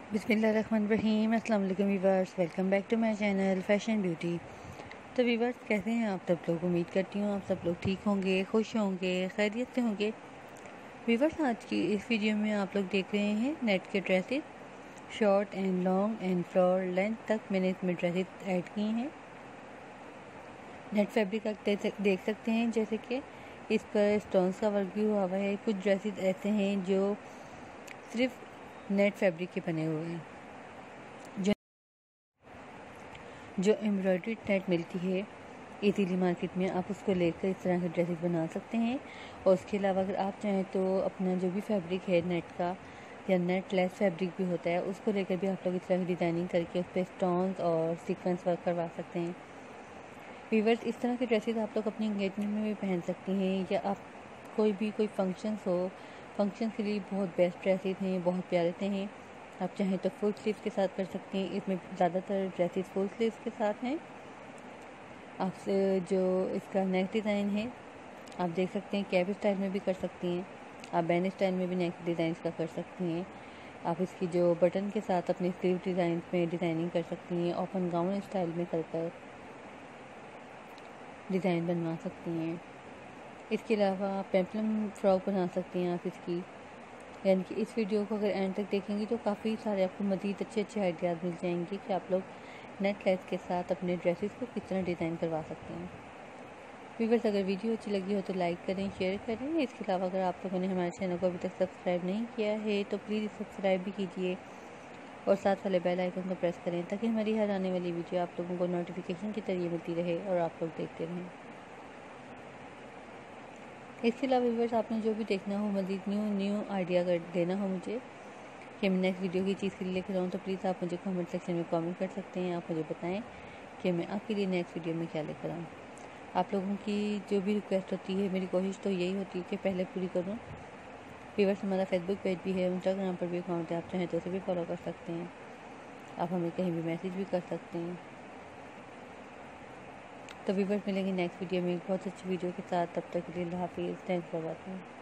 बिस्मिल्लाहिर्रहमानिर्रहीम। अस्सलाम वालेकुम viewers, welcome back to my channel fashion beauty. तो वीवर्स, कैसे हैं आप सब लोग? उम्मीद करती हूँ आप सब लोग ठीक होंगे, खुश होंगे, खैरियत से होंगे। वीवर्स, आज की इस वीडियो में आप लोग देख रहे हैं नेट के dresses, short and long and floor length तक मैंने इसमें ड्रेसेस ऐड किए हैं। नेट फैब्रिक आप देख सकते हैं, जैसे कि इस पर स्टोन्स का वर्क भी हुआ हुआ है। कुछ ड्रेसेस ऐसे हैं जो सिर्फ नेट फैब्रिक के बने हुए हैं, जो एम्ब्रॉयडरी नेट मिलती है इजीली मार्केट में, आप उसको लेकर इस तरह के ड्रेसेस बना सकते हैं। और उसके अलावा अगर आप चाहें तो अपना जो भी फैब्रिक है नेट का या नेट लेस फैब्रिक भी होता है, उसको लेकर भी आप लोग इस तरह की डिज़ाइनिंग करके उस पर स्टोन्स और सीक्वेंस वर्क करवा सकते हैं। वीवर्स, इस तरह के ड्रेसेस आप लोग अपनी एंगेजमेंट में भी पहन सकती हैं, या आप कोई फंक्शंस हो, फंक्शन के लिए बहुत बेस्ट ड्रेसेस हैं, बहुत प्यारे से हैं। आप चाहें तो फुल स्लीव्स के साथ कर सकते हैं। इसमें ज़्यादातर ड्रेसेस फुल स्लीव्स के साथ हैं। आपसे जो इसका नेक डिज़ाइन है, आप देख सकते हैं कैप स्टाइल में भी कर सकती हैं, आप बैन स्टाइल में भी नेक डिज़ाइन का कर सकती हैं। आप इसकी जो बटन के साथ अपने स्लीव डिज़ाइन में डिज़ाइनिंग कर सकती हैं, ओपन गाउन स्टाइल में कर डिज़ाइन बनवा सकती हैं। इसके अलावा पेप्लम फ्रॉक बना सकती हैं आप इसकी। यानी कि इस वीडियो को अगर एंड तक देखेंगे तो काफ़ी सारे आपको मज़ीद अच्छे आइडियाज़ मिल जाएंगे कि आप लोग नेट लेस के साथ अपने ड्रेसेस को किस तरह डिज़ाइन करवा सकते हैं। व्यूअर्स, अगर वीडियो अच्छी लगी हो तो लाइक करें, शेयर करें। इसके अलावा अगर आप लोगों ने हमारे चैनल को अभी तक सब्सक्राइब नहीं किया है तो प्लीज़ सब्सक्राइब भी कीजिए और साथ वाले बेल आइकन को प्रेस करें, ताकि हमारी हर आने वाली वीडियो आप लोगों को नोटिफिकेशन के जरिए मिलती रहे और आप लोग देखते रहें। इसके अलावा व्यूअर्स, आपने जो भी देखना हो, मज़ीद न्यू आइडिया देना हो मुझे कि मैं नेक्स्ट वीडियो की चीज़ के लिए लेकर आऊँ, तो प्लीज़ आप मुझे कमेंट सेक्शन में कमेंट कर सकते हैं। आप मुझे बताएं कि मैं आपके लिए नेक्स्ट वीडियो में क्या लेकर आऊँ। आप लोगों की जो भी रिक्वेस्ट होती है, मेरी कोशिश तो यही होती है कि पहले पूरी करूँ। व्यूअर्स, हमारा फेसबुक पेज भी है, इंस्टाग्राम पर भी अकाउंट है, आप चाहें तो उसे भी फॉलो कर सकते हैं। आप हमें कहीं भी मैसेज भी कर सकते हैं। तो व्यूअर्स, मिलेंगे नेक्स्ट वीडियो में एक बहुत अच्छी वीडियो के साथ। तब तक के लिए अल्लाह हाफिज़। Thanks for watching.